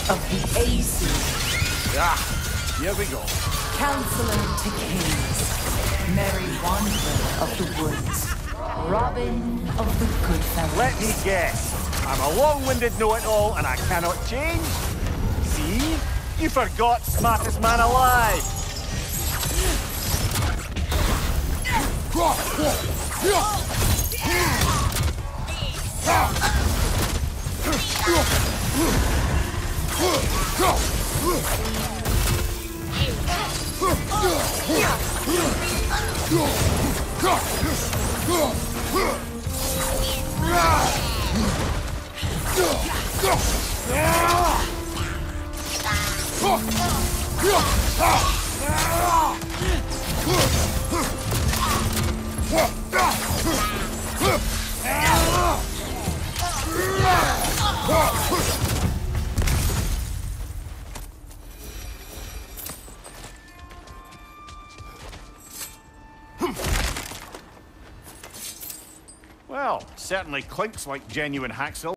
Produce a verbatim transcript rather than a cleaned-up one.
of the aces. Ah, here we go. Counselor to kings. Merry wanderer of the woods. Robin of the good fellows. Let me guess. I'm a long-winded know-it-all and I cannot change? See? You forgot smartest man alive. Well, certainly clinks like genuine hacksaw.